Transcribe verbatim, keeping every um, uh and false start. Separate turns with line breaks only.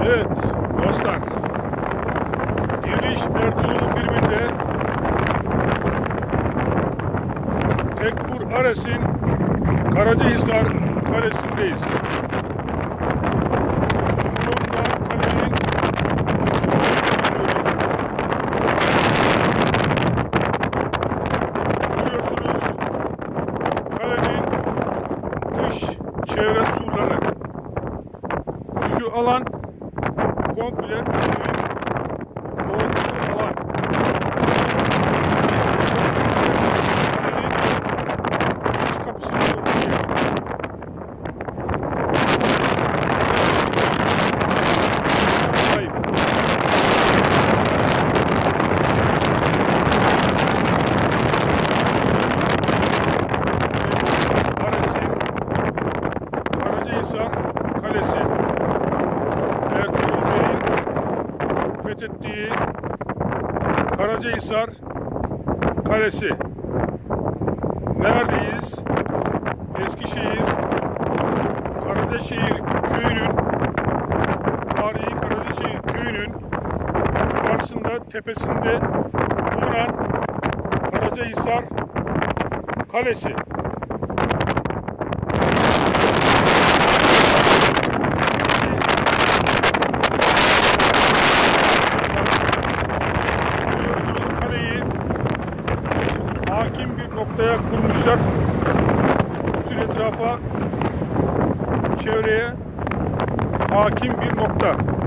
Evet dostlar, Giriş Ertuğrul filminde Tekfur Ares'in Karacahisar Kalesi'ndeyiz. Şu anda kalenin görüyorsunuz, kalenin dış çevre surları. Şu alan komple kalenin olduğu alan. Kalenin iç kapısının olduğu yer. Sahip. Ares'in Karacahisar Kalesi. Ertuğrul Bey'in fethettiği Karacahisar Kalesi. Neredeyiz? Eskişehir Karacaşehir köyünün, tarihi Karacaşehir köyünün yukarısında, tepesinde bulunan Karacahisar Kalesi. Hakim bir noktaya kurmuşlar. Bütün etrafa, çevreye hakim bir nokta.